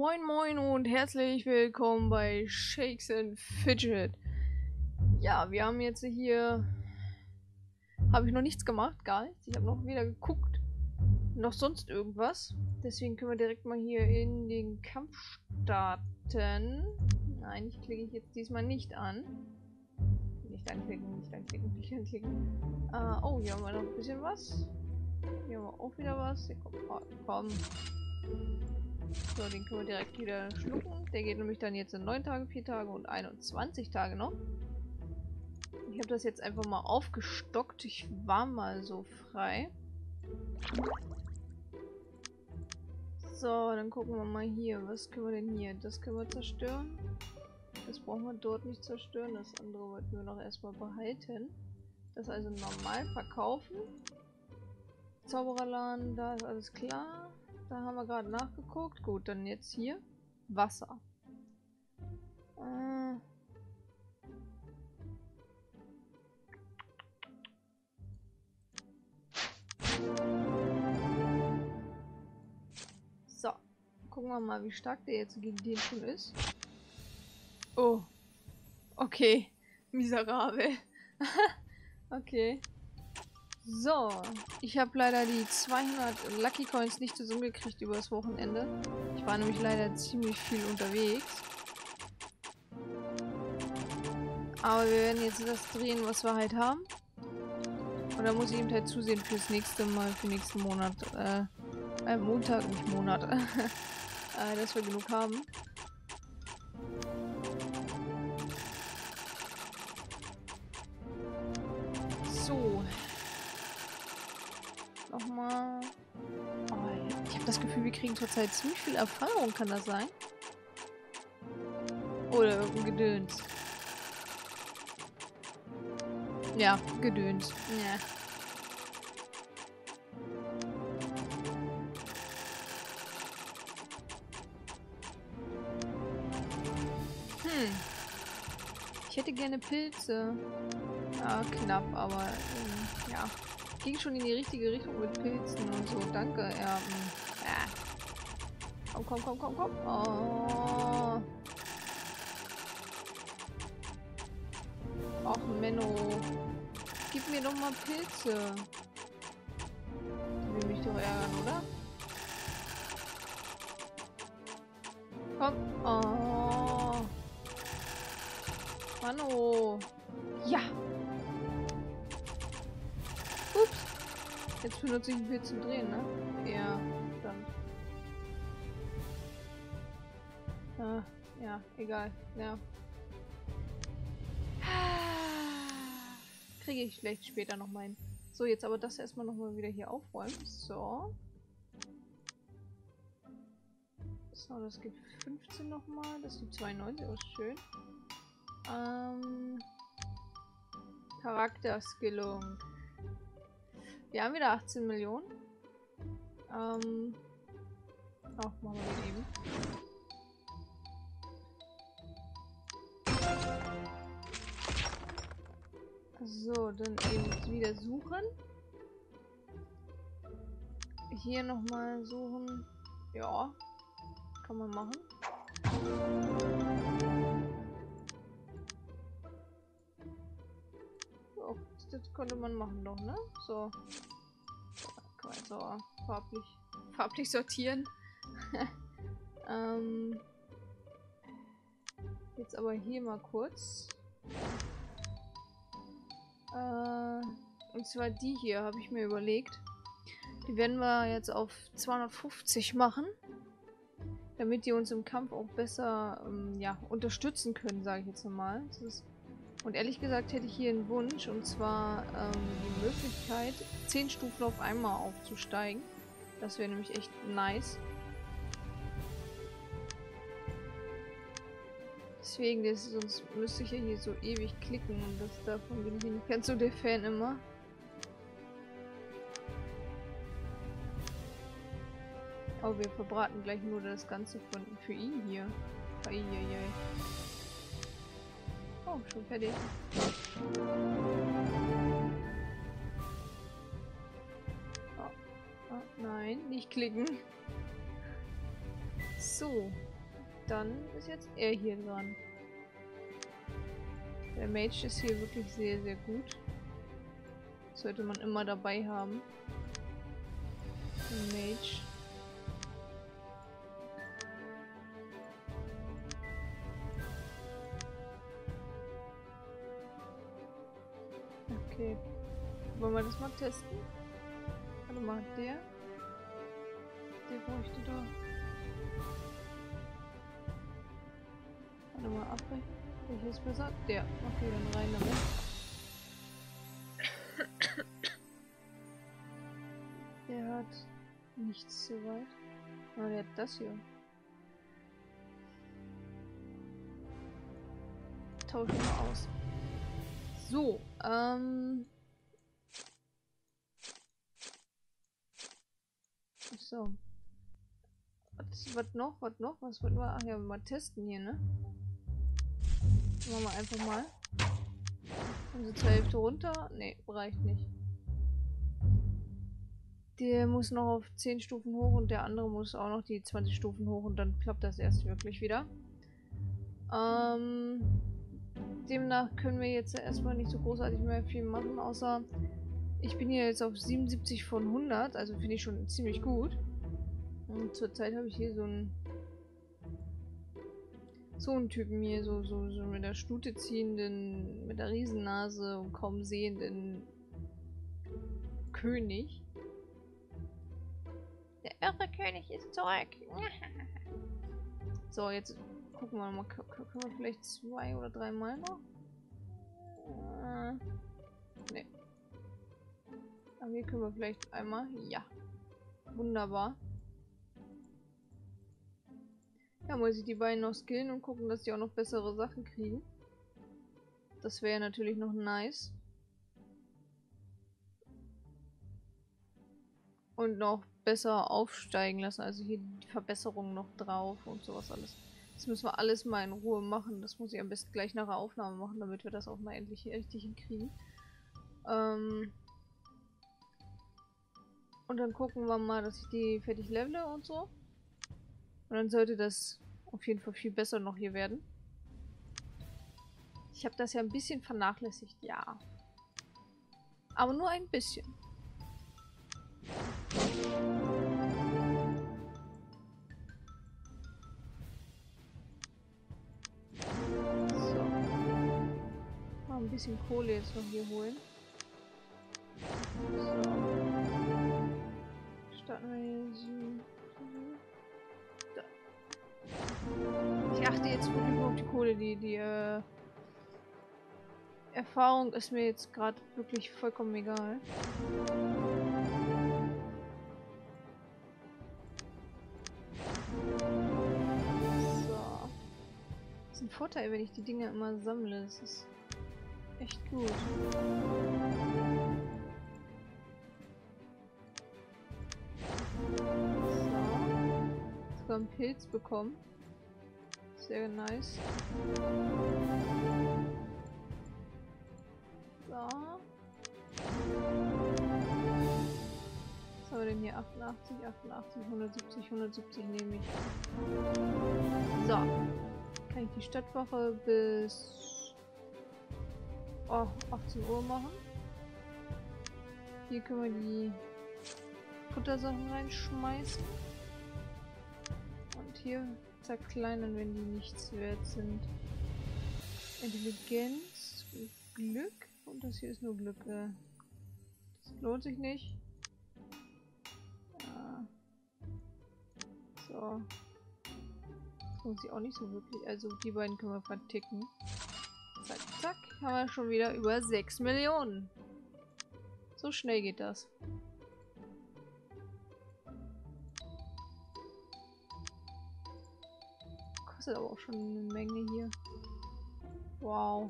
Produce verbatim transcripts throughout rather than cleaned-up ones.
Moin moin und herzlich willkommen bei Shakes and Fidget. Ja, wir haben jetzt hier... Habe ich noch nichts gemacht, gar nichts. Ich habe noch weder geguckt, noch sonst irgendwas. Deswegen können wir direkt mal hier in den Kampf starten. Nein, ich klicke ich jetzt diesmal nicht an. Nicht anklicken, nicht anklicken, nicht anklicken. Uh, oh, hier haben wir noch ein bisschen was. Hier haben wir auch wieder was. Hier, komm, oh, komm. So, den können wir direkt wieder schlucken. Der geht nämlich dann jetzt in neun Tage, vier Tage und einundzwanzig Tage noch. Ich habe das jetzt einfach mal aufgestockt. Ich war mal so frei. So, dann gucken wir mal hier. Was können wir denn hier? Das können wir zerstören. Das brauchen wir dort nicht zerstören. Das andere wollten wir noch erstmal behalten. Das also normal verkaufen. Zaubererladen, da ist alles klar. Da haben wir gerade nachgeguckt. Gut, dann jetzt hier. Wasser. Äh. So. Gucken wir mal, wie stark der jetzt gegen den schon ist. Oh. Okay. Miserabel. Okay. So, ich habe leider die zweihundert Lucky Coins nicht zusammengekriegt über das Wochenende. Ich war nämlich leider ziemlich viel unterwegs. Aber wir werden jetzt das drehen, was wir halt haben. Und da muss ich eben halt zusehen fürs nächste Mal, für nächsten Monat. Äh, äh Montag, nicht Monat. äh, dass wir genug haben. So. Nochmal. Oh, ich habe das Gefühl, wir kriegen zurzeit ziemlich viel Erfahrung, kann das sein? Oder irgendein Gedöns. Ja, Gedöns. Ja. Hm. Ich hätte gerne Pilze. Ja, knapp, aber ähm, ja. Ging schon in die richtige Richtung mit Pilzen und so. Danke, Erben. Ja. Komm, komm, komm, komm, komm. Oh. Och, Menno. Gib mir doch mal Pilze. Die will mich doch ärgern, oder? Komm. Oh. Manno. Ja. Ups. Jetzt benutze ich einen Pilz zum Drehen, ne? Ja, dann. Ah, ja, egal. Ja. Kriege ich vielleicht später noch mal hin. So, jetzt aber das erstmal nochmal wieder hier aufräumen. So. So, das gibt fünfzehn nochmal. Das gibt zweiundneunzig, auch schön. Ähm. Charakterskillung. Wir haben wieder achtzehn Millionen. Ähm. Ach, machen wir den eben. So, dann eben wieder suchen. Hier nochmal suchen. Ja. Kann man machen. Oh, das konnte man machen doch, ne? So. Kann man so farblich, farblich sortieren. ähm. Jetzt aber hier mal kurz. Äh, und zwar die hier, habe ich mir überlegt. Die werden wir jetzt auf zweihundertfünfzig machen. Damit die uns im Kampf auch besser ähm, ja, unterstützen können, sage ich jetzt mal. Und ehrlich gesagt hätte ich hier einen Wunsch, und zwar ähm, die Möglichkeit, zehn Stufen auf einmal aufzusteigen. Das wäre nämlich echt nice. Deswegen, das, sonst müsste ich ja hier so ewig klicken und das davon bin ich nicht ganz so der Fan immer. Oh, wir verbraten gleich nur das Ganze von für ihn hier. Eieiei. Oh, schon fertig. Oh. Oh, nein, nicht klicken. So, dann ist jetzt er hier dran. Der Mage ist hier wirklich sehr, sehr gut. Das sollte man immer dabei haben. Der Mage. Okay. Wollen wir das mal testen? Warte mal, der. Der bräuchte da. Warte mal, abbrechen. Welches besser? Der. Okay, dann rein damit. Der hat nichts so weit. Ah, der hat das hier. Tauschen wir aus. So, ähm. So. Was, was noch? Was noch? Was wollten wir? Ach ja, mal testen hier, ne? Machen wir einfach mal. Unsere zur Hälfte runter. Ne, reicht nicht. Der muss noch auf zehn Stufen hoch und der andere muss auch noch die zwanzig Stufen hoch und dann klappt das erst wirklich wieder. Ähm, demnach können wir jetzt erstmal nicht so großartig mehr viel machen, außer ich bin hier jetzt auf siebenundsiebzig von hundert, also finde ich schon ziemlich gut. Und zurzeit habe ich hier so einen so einen Typen hier, so, so, so mit der Stute ziehenden, mit der Riesennase und kaum sehenden König. Der irre König ist zurück. So, jetzt gucken wir mal. K können wir vielleicht zwei oder drei Mal noch? Äh, ne. Aber hier können wir vielleicht einmal. Ja. Wunderbar. Ja, muss ich die beiden noch skillen und gucken, dass die auch noch bessere Sachen kriegen. Das wäre natürlich noch nice. Und noch besser aufsteigen lassen. Also hier die Verbesserungen noch drauf und sowas alles. Das müssen wir alles mal in Ruhe machen. Das muss ich am besten gleich nach der Aufnahme machen, damit wir das auch mal endlich richtig hinkriegen. Ähm und dann gucken wir mal, dass ich die fertig levele und so. Und dann sollte das auf jeden Fall viel besser noch hier werden. Ich habe das ja ein bisschen vernachlässigt, ja. Aber nur ein bisschen. So. Mal ein bisschen Kohle jetzt noch hier holen. So. Starten wir hier so. Da. Ich achte jetzt wirklich nur auf die Kohle. Die, die äh, Erfahrung ist mir jetzt gerade wirklich vollkommen egal. So. Das ist ein Vorteil, wenn ich die Dinge immer sammle. Das ist echt gut. Einen Pilz bekommen. Sehr nice. So. Was haben wir denn hier? achtundachtzig, achtundachtzig, hundertsiebzig, hundertsiebzig nehme ich. So. Kann ich die Stadtwache bis oh, achtzehn Uhr machen. Hier können wir die Futtersachen reinschmeißen. Hier zerkleinern, wenn die nichts wert sind. Intelligenz, Glück und das hier ist nur Glück. Äh, das lohnt sich nicht. Ja. So. Das lohnt sich auch nicht so wirklich. Also die beiden können wir verticken. Zack, zack. Haben wir schon wieder über sechs Millionen. So schnell geht das. Aber auch schon eine Menge hier. Wow.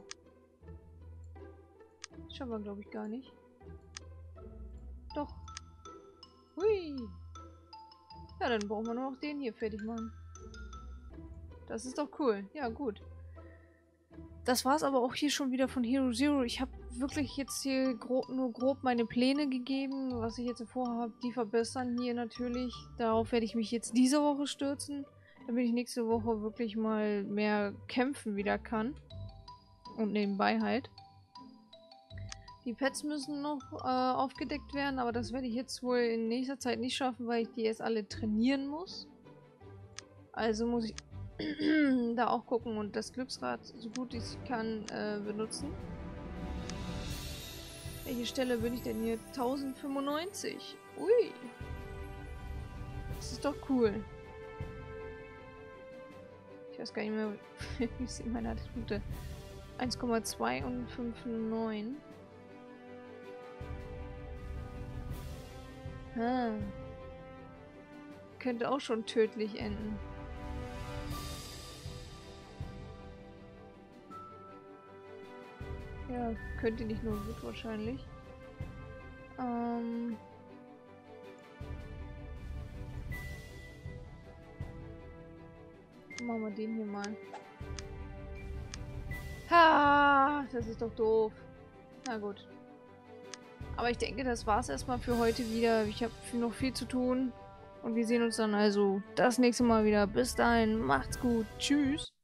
Das schaffen wir, glaube ich, gar nicht. Doch. Hui. Ja, dann brauchen wir nur noch den hier fertig machen. Das ist doch cool. Ja, gut. Das war's aber auch hier schon wieder von Hero Zero. Ich habe wirklich jetzt hier grob, nur grob meine Pläne gegeben, was ich jetzt vorhabe, die verbessern hier natürlich. Darauf werde ich mich jetzt diese Woche stürzen. Damit ich nächste Woche wirklich mal mehr kämpfen wieder kann. Und nebenbei halt. Die Pets müssen noch äh, aufgedeckt werden, aber das werde ich jetzt wohl in nächster Zeit nicht schaffen, weil ich die jetzt alle trainieren muss. Also muss ich da auch gucken und das Glücksrad so gut ich kann äh, benutzen. Welche Stelle bin ich denn hier? tausendfünfundneunzig. Ui. Das ist doch cool. Ich weiß gar nicht mehr, wie es in meiner Attribute. eins Komma zwei und fünf Komma neun. Ah. Könnte auch schon tödlich enden. Ja, könnte nicht nur gut wahrscheinlich. Ähm... Machen wir den hier mal. Ha, das ist doch doof. Na gut. Aber ich denke, das war's erstmal für heute wieder. Ich habe noch viel zu tun. Und wir sehen uns dann also das nächste Mal wieder. Bis dahin, macht's gut. Tschüss.